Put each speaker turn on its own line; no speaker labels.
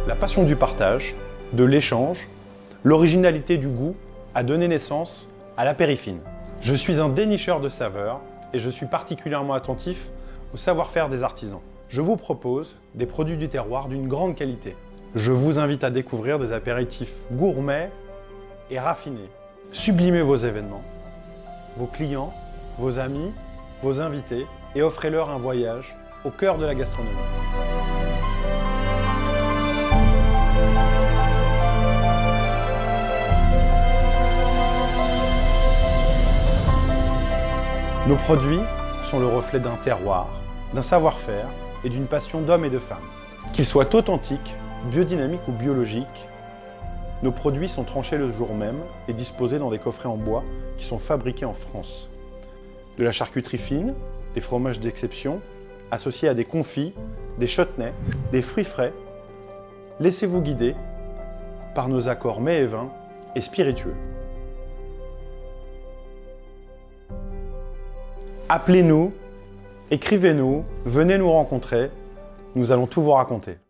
La passion du partage, de l'échange, l'originalité du goût a donné naissance à l'apérifine. Je suis un dénicheur de saveurs et je suis particulièrement attentif au savoir-faire des artisans. Je vous propose des produits du terroir d'une grande qualité. Je vous invite à découvrir des apéritifs gourmets et raffinés. Sublimez vos événements, vos clients, vos amis, vos invités et offrez-leur un voyage au cœur de la gastronomie. Nos produits sont le reflet d'un terroir, d'un savoir-faire et d'une passion d'hommes et de femmes. Qu'ils soient authentiques, biodynamiques ou biologiques, nos produits sont tranchés le jour même et disposés dans des coffrets en bois qui sont fabriqués en France. De la charcuterie fine, des fromages d'exception, associés à des confits, des chutneys, des fruits frais. Laissez-vous guider par nos accords mets et vins et spiritueux. Appelez-nous, écrivez-nous, venez nous rencontrer, nous allons tout vous raconter.